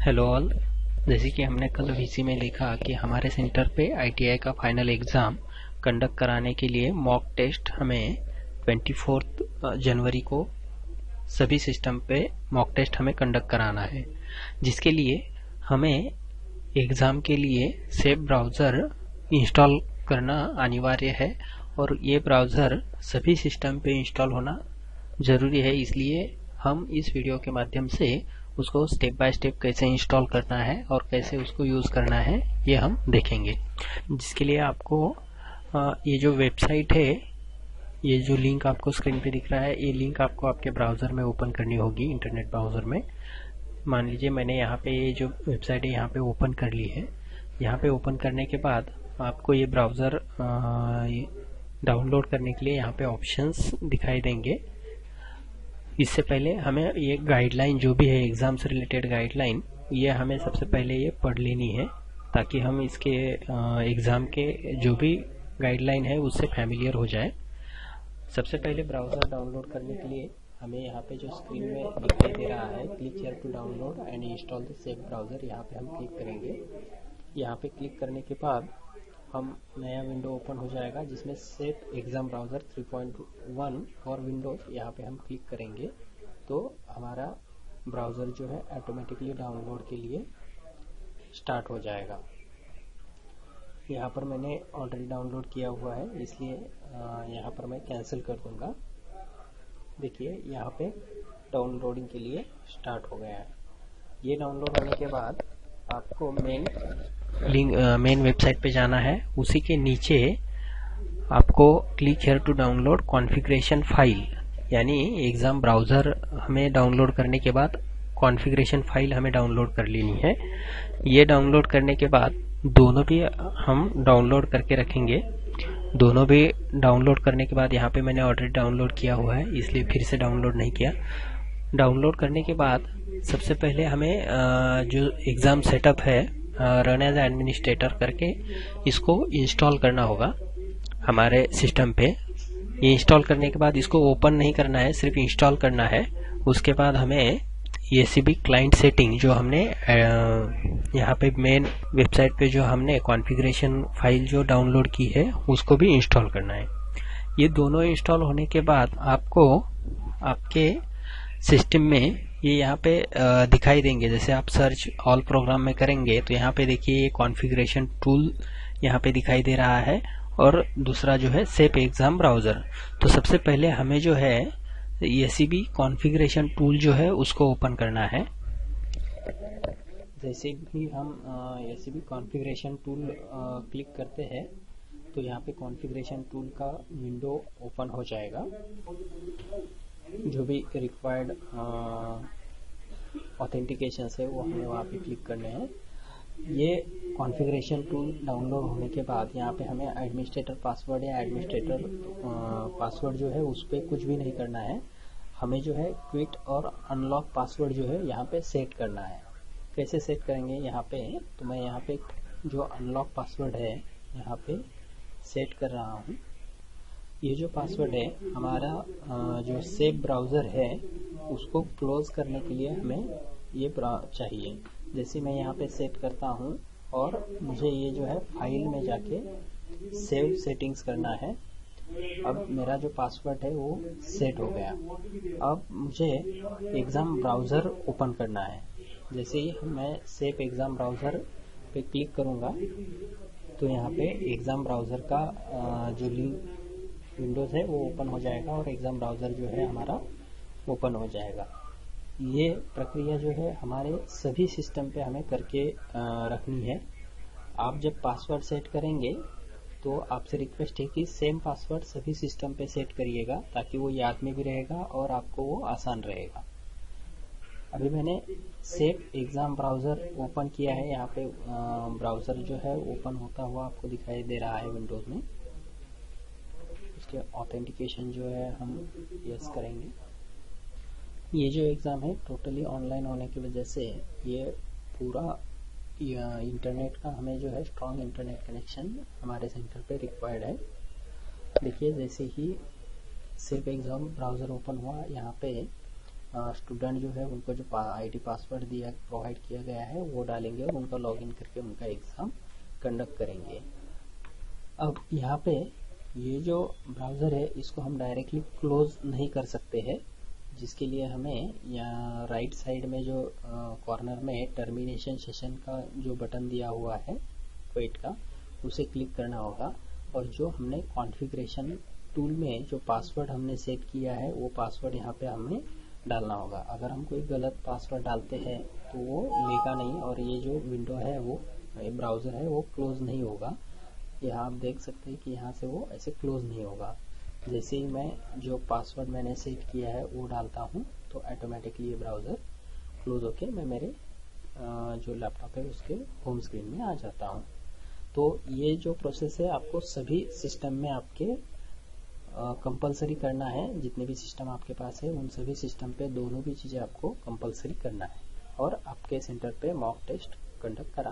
Hello all. जैसे कि हमने कल वीसी में लिखा कि हमारे सेंटर पे आईटीआई का फाइनल एग्ज़ाम कंडक्ट कराने के लिए मॉक टेस्ट हमें 24 जनवरी को सभी सिस्टम पे मॉक टेस्ट हमें कंडक्ट कराना है, जिसके लिए हमें एग्ज़ाम के लिए सेफ ब्राउज़र इंस्टॉल करना अनिवार्य है और ये ब्राउज़र सभी सिस्टम पे इंस्टॉल होना ज़रूरी है। इसलिए हम इस वीडियो के माध्यम से उसको स्टेप बाय स्टेप कैसे इंस्टॉल करना है और कैसे उसको यूज़ करना है ये हम देखेंगे। जिसके लिए आपको ये जो वेबसाइट है, ये जो लिंक आपको स्क्रीन पे दिख रहा है, ये लिंक आपको आपके ब्राउज़र में ओपन करनी होगी, इंटरनेट ब्राउज़र में। मान लीजिए मैंने यहाँ पे ये जो वेबसाइट है यहाँ पे ओपन कर ली है। यहाँ पे ओपन करने के बाद आपको ये ब्राउज़र डाउनलोड करने के लिए यहाँ पे ऑप्शंस दिखाई देंगे। इससे पहले हमें ये गाइडलाइन जो भी है एग्ज़ाम से रिलेटेड गाइडलाइन, ये हमें सबसे पहले ये पढ़ लेनी है ताकि हम इसके एग्ज़ाम के जो भी गाइडलाइन है उससे फैमिलियर हो जाए। सबसे पहले ब्राउज़र डाउनलोड करने के लिए हमें यहाँ पे जो स्क्रीन में दिखाई दे रहा है, click here to download and install the safe browser, यहाँ पे हम क्लिक करेंगे। यहाँ पे क्लिक करने के बाद हम नया विंडो ओपन हो जाएगा जिसमें safe exam browser 3.1 for Windows, यहाँ पे हम क्लिक करेंगे तो हमारा ब्राउज़र जो है ऑटोमेटिकली डाउनलोड के लिए स्टार्ट हो जाएगा। यहाँ पर मैंने ऑलरेडी डाउनलोड किया हुआ है, इसलिए यहाँ पर मैं कैंसिल कर दूँगा। देखिए यहाँ पे डाउनलोडिंग के लिए स्टार्ट हो गया है। ये डाउनलोड होने के बाद आपको मेन वेबसाइट पे जाना है। उसी के नीचे आपको click here to download configuration file, यानी एग्ज़ाम ब्राउज़र हमें डाउनलोड करने के बाद कॉन्फ़िगरेशन फाइल हमें डाउनलोड कर लेनी है। ये डाउनलोड करने के बाद दोनों भी हम डाउनलोड करके रखेंगे। दोनों भी डाउनलोड करने के बाद यहाँ पे मैंने ऑलरेडी डाउनलोड किया हुआ है, इसलिए फिर से डाउनलोड नहीं किया। डाउनलोड करने के बाद सबसे पहले हमें जो एग्ज़ाम सेटअप है रन एज एडमिनिस्ट्रेटर करके इसको इंस्टॉल करना होगा हमारे सिस्टम पे। ये इंस्टॉल करने के बाद इसको ओपन नहीं करना है, सिर्फ इंस्टॉल करना है। उसके बाद हमें एसीबी क्लाइंट सेटिंग जो हमने यहाँ पे मेन वेबसाइट पे जो हमने कॉन्फ़िगरेशन फाइल जो डाउनलोड की है उसको भी इंस्टॉल करना है। ये दोनों इंस्टॉल होने के बाद आपको आपके सिस्टम में ये यहाँ पे दिखाई देंगे। जैसे आप सर्च ऑल प्रोग्राम में करेंगे तो यहाँ पे देखिए ये कॉन्फ़िगरेशन टूल यहाँ पे दिखाई दे रहा है और दूसरा जो है सेफ एग्ज़ाम ब्राउज़र। तो सबसे पहले हमें जो है एसीबी कॉन्फ़िगरेशन टूल जो है उसको ओपन करना है। जैसे भी हम एसीबी कॉन्फ़िगरेशन टूल क्लिक करते हैं तो यहाँ पे कॉन्फ़िगरेशन टूल का विंडो ओपन हो जाएगा। जो भी रिक्वायर्ड ऑथेंटिकेशन है वो हमें वहाँ पे क्लिक करने हैं। ये कॉन्फ़िगरेशन टूल डाउनलोड होने के बाद यहाँ पे हमें एडमिनिस्ट्रेटर पासवर्ड या एडमिनिस्ट्रेटर पासवर्ड जो है उस पर कुछ भी नहीं करना है। हमें जो है क्विट और अनलॉक पासवर्ड जो है यहाँ पे सेट करना है। कैसे सेट करेंगे यहाँ पे, तो मैं यहाँ पे जो अनलॉक पासवर्ड है यहाँ पे सेट कर रहा हूँ। ये जो पासवर्ड है हमारा जो सेफ ब्राउज़र है उसको क्लोज करने के लिए हमें ये चाहिए। जैसे मैं यहाँ पे सेट करता हूँ और मुझे ये जो है फाइल में जाके सेव सेटिंग्स करना है। अब मेरा जो पासवर्ड है वो सेट हो गया। अब मुझे एग्ज़ाम ब्राउज़र ओपन करना है। जैसे ही मैं सेफ एग्ज़ाम ब्राउज़र पे क्लिक करूँगा तो यहाँ पे एग्ज़ाम ब्राउज़र का जो लिंक विंडोज़ है वो ओपन हो जाएगा और एग्ज़ाम ब्राउज़र जो है हमारा ओपन हो जाएगा। ये प्रक्रिया जो है हमारे सभी सिस्टम पे हमें करके रखनी है। आप जब पासवर्ड सेट करेंगे तो आपसे रिक्वेस्ट है कि सेम पासवर्ड सभी सिस्टम पे सेट करिएगा ताकि वो याद में भी रहेगा और आपको वो आसान रहेगा। अभी मैंने सेफ एग्ज़ाम ब्राउज़र ओपन किया है। यहाँ पे ब्राउज़र जो है ओपन होता हुआ आपको दिखाई दे रहा है विंडोज़ में। इसके ऑथेंटिकेशन जो है हम यस करेंगे। ये जो एग्ज़ाम है टोटली ऑनलाइन होने की वजह से ये पूरा इंटरनेट का हमें जो है स्ट्रॉन्ग इंटरनेट कनेक्शन हमारे सेंटर पे रिक्वायर्ड है। देखिए जैसे ही सेफ एग्ज़ाम ब्राउज़र ओपन हुआ, यहाँ पे स्टूडेंट जो है उनको जो आईडी पासवर्ड दिया प्रोवाइड किया गया है वो डालेंगे और उनका लॉगिन करके उनका एग्ज़ाम कंडक्ट करेंगे। अब यहाँ पे ये जो ब्राउज़र है इसको हम डायरेक्टली क्लोज नहीं कर सकते हैं, जिसके लिए हमें यहाँ राइट साइड में जो कॉर्नर में टर्मिनेशन सेशन का जो बटन दिया हुआ है क्विट का, उसे क्लिक करना होगा और जो हमने कॉन्फ़िगरेशन टूल में जो पासवर्ड हमने सेट किया है वो पासवर्ड यहाँ पे हमें डालना होगा। अगर हम कोई गलत पासवर्ड डालते हैं तो वो लेगा नहीं और ये जो विंडो है वो ब्राउज़र है वो क्लोज नहीं होगा। यहाँ आप देख सकते हैं कि यहाँ से वो ऐसे क्लोज नहीं होगा। जैसे ही मैं जो पासवर्ड मैंने सेट किया है वो डालता हूँ तो ऑटोमेटिकली ये ब्राउज़र क्लोज होके मैं मेरे जो लैपटॉप है उसके होम स्क्रीन में आ जाता हूँ। तो ये जो प्रोसेस है आपको सभी सिस्टम में आपके कंपलसरी करना है। जितने भी सिस्टम आपके पास है उन सभी सिस्टम पे दोनों भी चीज़ें आपको कंपलसरी करना है और आपके सेंटर पे मॉक टेस्ट कंडक्ट करा